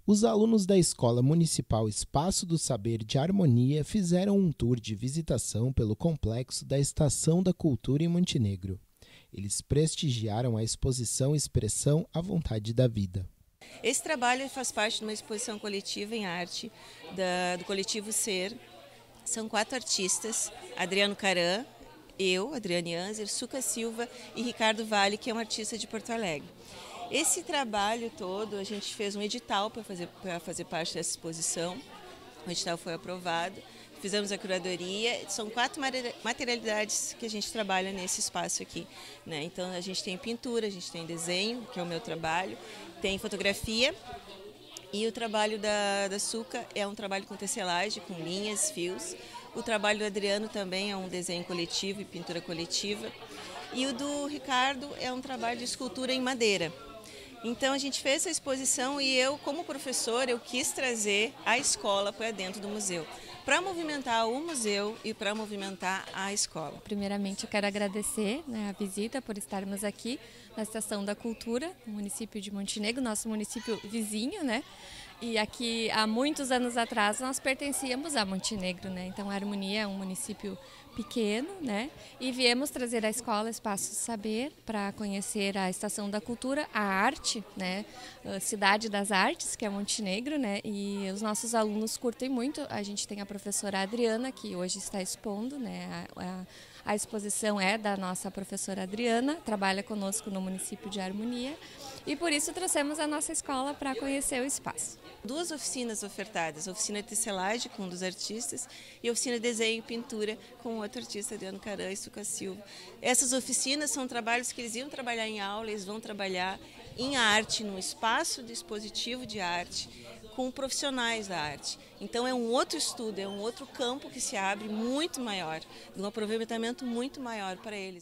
Os alunos da Escola Municipal Espaço do Saber de Harmonia fizeram um tour de visitação pelo complexo da Estação da Cultura em Montenegro. Eles prestigiaram a exposição Expressão à Vontade da Vida. Esse trabalho faz parte de uma exposição coletiva em arte do coletivo Ser. São 4 artistas: Adriano Caran, eu, Adriane Anzer, Suca Silva e Ricardo Vale, que é um artista de Porto Alegre. Esse trabalho todo, a gente fez um edital para fazer parte dessa exposição. O edital foi aprovado, fizemos a curadoria. São 4 materialidades que a gente trabalha nesse espaço aqui, né? Então a gente tem pintura, a gente tem desenho, que é o meu trabalho, tem fotografia. E o trabalho da Suca é um trabalho com tecelagem, com linhas, fios. O trabalho do Adriano também é um desenho coletivo e pintura coletiva. E o do Ricardo é um trabalho de escultura em madeira. Então a gente fez essa exposição e eu, como professora, eu quis trazer a escola para dentro do museu, para movimentar o museu e para movimentar a escola. Primeiramente eu quero agradecer, a visita, por estarmos aqui na Estação da Cultura, no município de Montenegro, nosso município vizinho, né? E aqui, há muitos anos atrás, nós pertencíamos a Montenegro, né? Então a Harmonia é um município pequeno, né? E viemos trazer a escola Espaço do Saber para conhecer a Estação da Cultura, a arte, né? A Cidade das Artes, que é Montenegro, né? E os nossos alunos curtem muito. A gente tem a professora Adriana, que hoje está expondo, né? A exposição é da nossa professora Adriana, trabalha conosco no município de Harmonia, e por isso trouxemos a nossa escola para conhecer o espaço. 2 oficinas ofertadas: a oficina de tecelagem com um dos artistas e a oficina de desenho e pintura com outro artista, Adriano Caran e Suca Silva. Essas oficinas são trabalhos que eles iam trabalhar em aula, eles vão trabalhar em arte, num espaço dispositivo de arte, com profissionais da arte. Então é um outro estudo, é um outro campo que se abre muito maior, um aproveitamento muito maior para eles.